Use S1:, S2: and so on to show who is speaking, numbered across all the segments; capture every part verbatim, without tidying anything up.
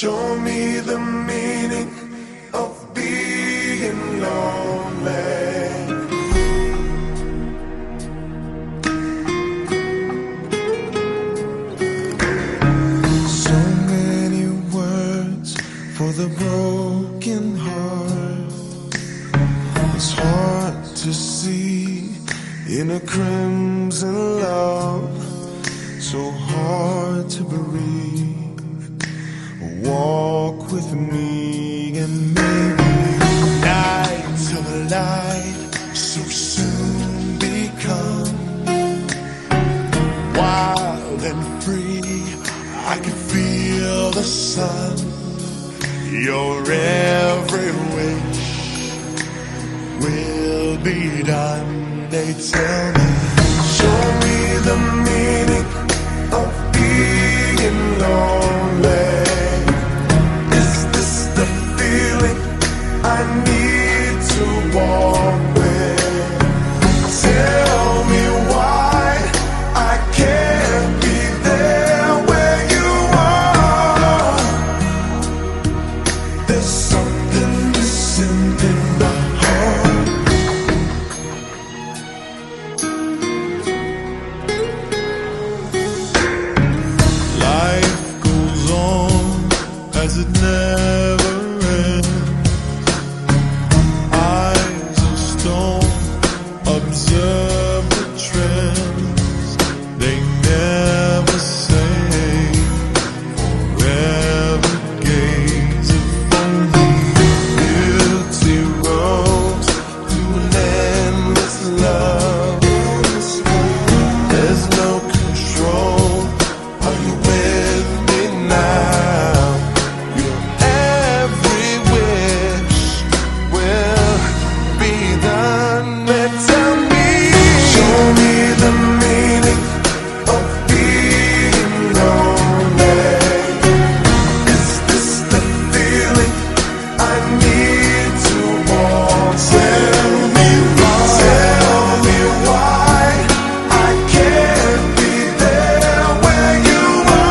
S1: Show me the meaning of being lonely. So many words for the broken heart. It's hard to see in a crimson love, so hard to breathe. Walk with me and maybe night till the light so soon become wild and free. I can feel the sun. Your every wish will be done. They tell me, show me the meaning of being lonely. I need to walk with. Tell me why I can't be there where you are. There's something missing in my heart. Life goes on as it never ends. Observe the trends, they never say. Forever gaze upon the beauty road to an endless love. There's no control. Are you with me now? Your every wish will be done. Tell me, show me the meaning of being lonely. Is this the feeling I need to want? Tell me why, tell me why I can't be there where you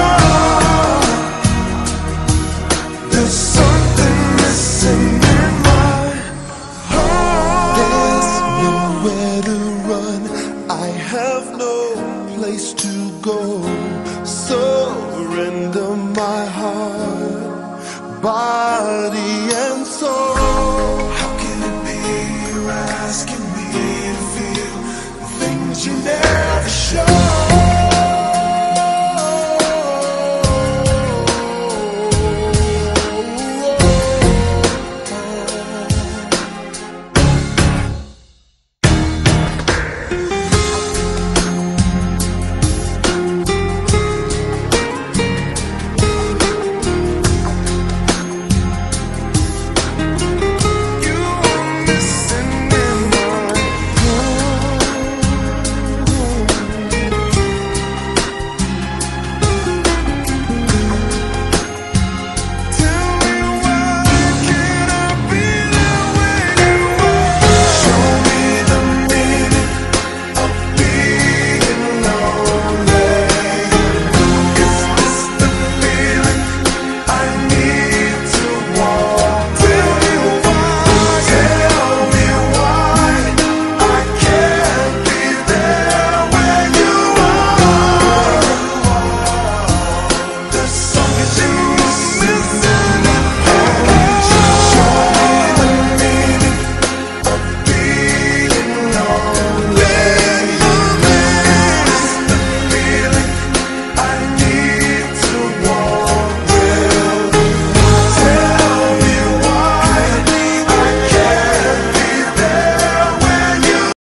S1: are. There's something missing in my heart. There's nowhere to run, I have no place to go. Surrender my heart, body and soul. How can it be you're asking me to feel the things you never show?